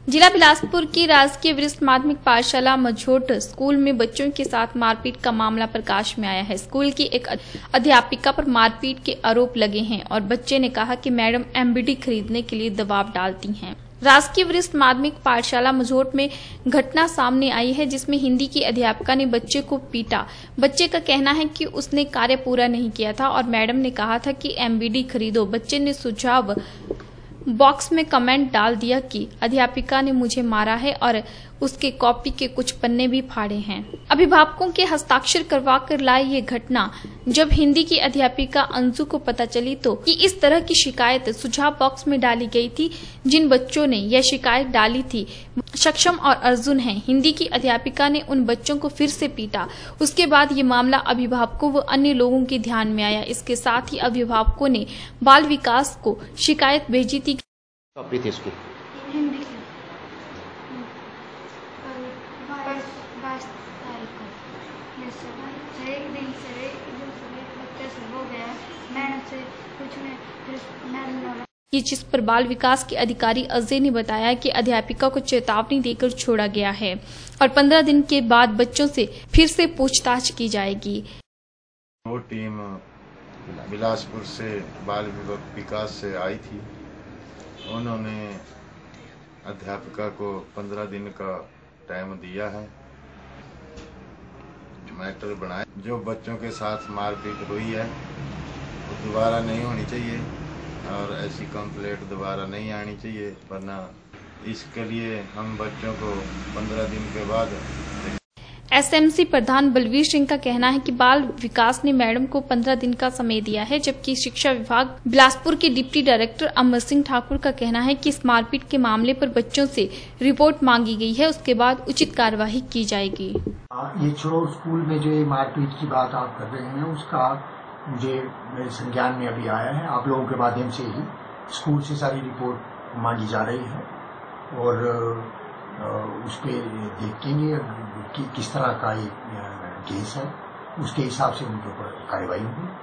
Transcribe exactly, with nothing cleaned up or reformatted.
जिला बिलासपुर की राजकीय वरिष्ठ माध्यमिक पाठशाला मझोट स्कूल में बच्चों के साथ मारपीट का मामला प्रकाश में आया है। स्कूल की एक अध्यापिका पर मारपीट के आरोप लगे हैं और बच्चे ने कहा कि मैडम एमबीडी खरीदने के लिए दबाव डालती हैं। राजकीय वरिष्ठ माध्यमिक पाठशाला मझोट में घटना सामने आई है, जिसमें हिंदी की अध्यापिका ने बच्चे को पीटा। बच्चे का कहना है कि उसने कार्य पूरा नहीं किया था और मैडम ने कहा था कि एमबीडी खरीदो। बच्चे ने सुझाव बॉक्स में कमेंट डाल दिया कि अध्यापिका ने मुझे मारा है और उसके कॉपी के कुछ पन्ने भी फाड़े हैं। अभिभावकों के हस्ताक्षर करवा कर लाई ये घटना जब हिंदी की अध्यापिका अंशु को पता चली तो कि इस तरह की शिकायत सुझाव बॉक्स में डाली गई थी। जिन बच्चों ने यह शिकायत डाली थी सक्षम और अर्जुन हैं। हिंदी की अध्यापिका ने उन बच्चों को फिर से पीटा। उसके बाद ये मामला अभिभावकों व अन्य लोगों के ध्यान में आया। इसके साथ ही अभिभावकों ने बाल विकास को शिकायत भेजी थी। टॉपिक इसको हिंदी की बाईस तारीख को सर एक दिन सर एक दिन सर बच्चे से हो गया मैडम से कुछ में फिर मैडम ये जिस पर बाल विकास के अधिकारी अजय ने बताया कि अध्यापिका को चेतावनी देकर छोड़ा गया है और पंद्रह दिन के बाद बच्चों से फिर से पूछताछ की जाएगी। वो टीम बिलासपुर से बाल विकास से आई थी। उन्होंने अध्यापिका को पंद्रह दिन का टाइम दिया है। मैटर बनाए जो बच्चों के साथ मारपीट हुई है वो दोबारा नहीं होनी चाहिए और ऐसी कंप्लेंट दोबारा नहीं आनी चाहिए, वरना इसके लिए हम बच्चों को पंद्रह दिन के बाद। एसएमसी प्रधान बलवीर सिंह का कहना है कि बाल विकास ने मैडम को पंद्रह दिन का समय दिया है, जबकि शिक्षा विभाग बिलासपुर के डिप्टी डायरेक्टर अमर सिंह ठाकुर का कहना है कि इस मारपीट के मामले पर बच्चों से रिपोर्ट मांगी गई है, उसके बाद उचित कार्यवाही की जाएगी। ये छोड़ो, स्कूल में जो मारपीट की बात आप कर रहे हैं उसका मुझे मेरे संज्ञान में अभी आया है। आप लोगों के माध्यम से ही स्कूल से सारी रिपोर्ट मांगी जा रही है और उस पर देखेंगे कि किस तरह का ये केस है, उसके हिसाब से उनके ऊपर कार्रवाई होगी।